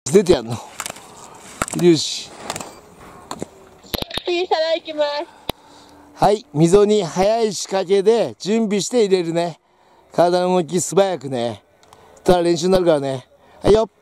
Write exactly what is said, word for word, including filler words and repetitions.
出てやんの。粒子。 次、皿いきます。 はい、溝に速い仕掛けで準備して入れるね。体の動き素早くね。ただ練習になるからね。はいよ。